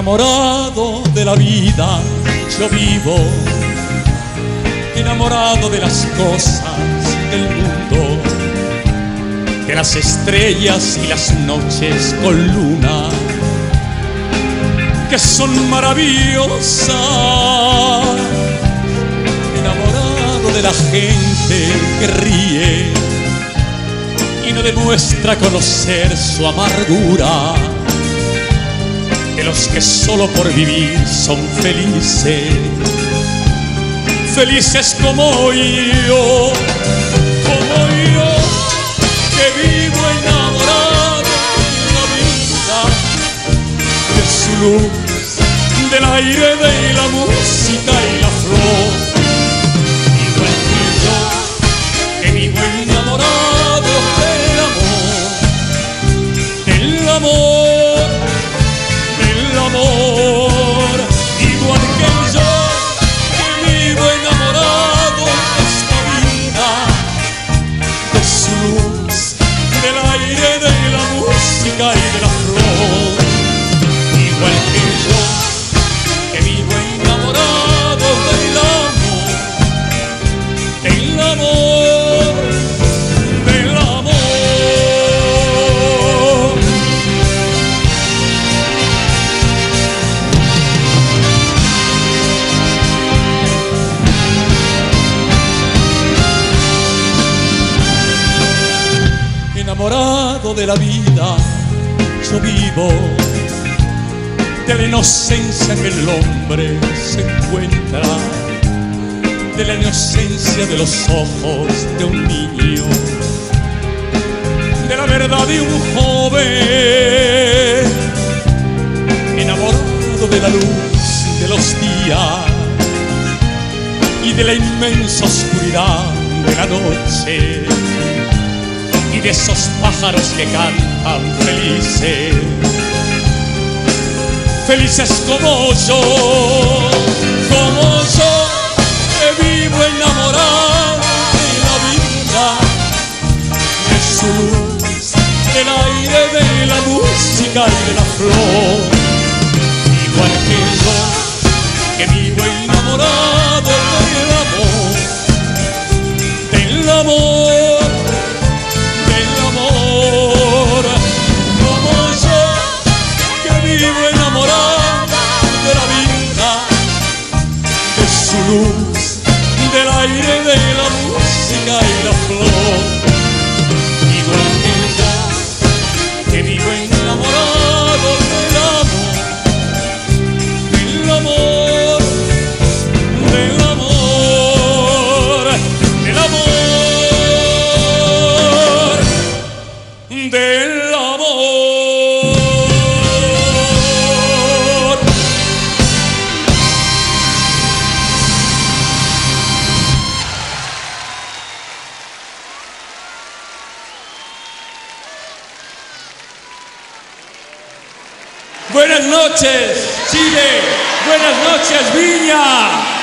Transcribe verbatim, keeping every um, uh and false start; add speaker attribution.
Speaker 1: Enamorado de la vida, yo vivo, enamorado de las cosas del mundo, de las estrellas y las noches con luna, que son maravillosas. Enamorado de la gente que ríe y no demuestra conocer su amargura, de los que solo por vivir son felices, felices como yo, como yo, que vivo enamorado de la vida, de su luz, del aire, de la música y la flor. Igual que yo, que vivo enamorado del amor, del amor. Amor, igual que yo, que vivo enamorado de esta vida, de su luz, del aire, de la música y de la flor. Igual que yo, que vivo enamorado del amor, del amor, del amor. Enamorado de la vida, yo vivo, de la inocencia que el hombre se encuentra, de la inocencia de los ojos de un niño, de la verdad de un joven, enamorado de la luz de los días y de la inmensa oscuridad de la noche, y de esos pájaros que cantan felices, felices como yo, como yo, que vivo enamorado de la vida, de su luz, del aire, de la música y de la flor. Igual que yo, que vivo enamorado del amor, del amor. Vivo enamorado de la vida, de su luz, del aire, de la música y la flor. Igual que yo, que vivo enamorado del amor, del amor, del amor, del amor, del amor. Buenas noches, Chile. Buenas noches, Viña.